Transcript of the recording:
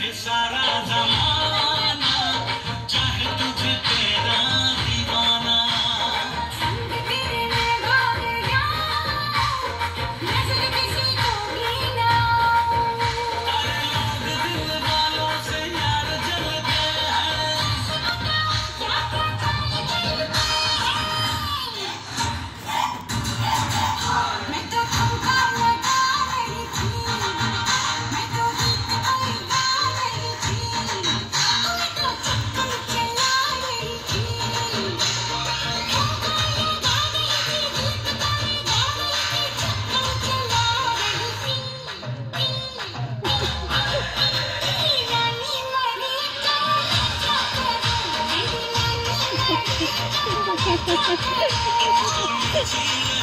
सारा जमाना चाहे तुझे तेरा दीवाना। संग तेरे मैं भाग जाऊं, नजर किसी को भी ना। अरे लोग दिल वालों से यार जलते हैं। मैं तो पंखा लगा रही थी, मैं तो गीत कोई गा रही थी, मैं तो चक्कर चला रही थी। पंखा लगा रही थी, गीत कोई गा रही थी, चक्कर चला रही थी। मेरी नानी मरी तो मैं क्या करूं, मेरी नानी मरी तो मैं क्या करूं।